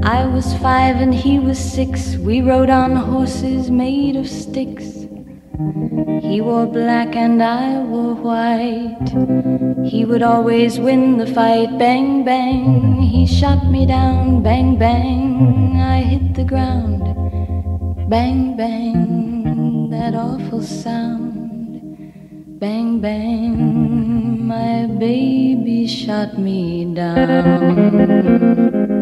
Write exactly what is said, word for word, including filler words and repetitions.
I was five and he was six. We rode on horses made of sticks. He wore black and I wore white. He would always win the fight. Bang, bang, he shot me down. Bang, bang, I hit the ground. Bang, bang, that awful sound. Bang, bang, my baby shot me down.